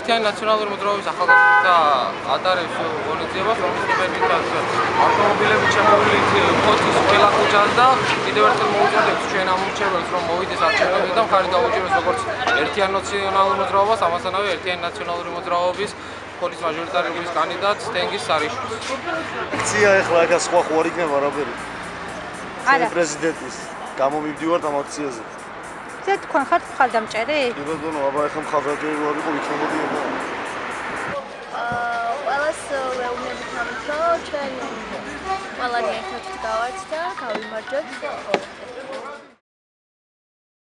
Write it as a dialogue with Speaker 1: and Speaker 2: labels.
Speaker 1: ერთიანი ნაციონალური მოძრაობის ახალგაზრდა ატარებს ღონისძიებას, რომელსაც მერმიტად ავტომობილები შემოვლით ფოთის ხელახუჯად და კიდევ ერთხელ მოუწოდებს ჩვენ ამორჩეველს, რომ მოვიდეს არჩევნებზე და მხარი დაუჭიროს როგორც ერთიანი ნაციონალური მოძრაობას, ამასთანავე ერთიანი ნაციონალური მოძრაობის ფოთის მაჟორიტარობის კანდიდატს თენგიზ სარიშვილს.
Speaker 2: აქცია ეხლა აქ სხვა ხო არ იქნება არაფერი. არა. პრეზიდენტის გამომივდივართ ამ აქციაზე.
Speaker 3: ზე თქვენ ხართ მხარდამჭერი?
Speaker 2: კი ბატონო, აბა ეხლა მხარდამჭერი ვარ იყო იქნებოდი აბა.
Speaker 4: ყველას ვეუბნებით ამით, რომ ჩვენ ყველანი ერთად გავართ და გავიმარჯვებთ.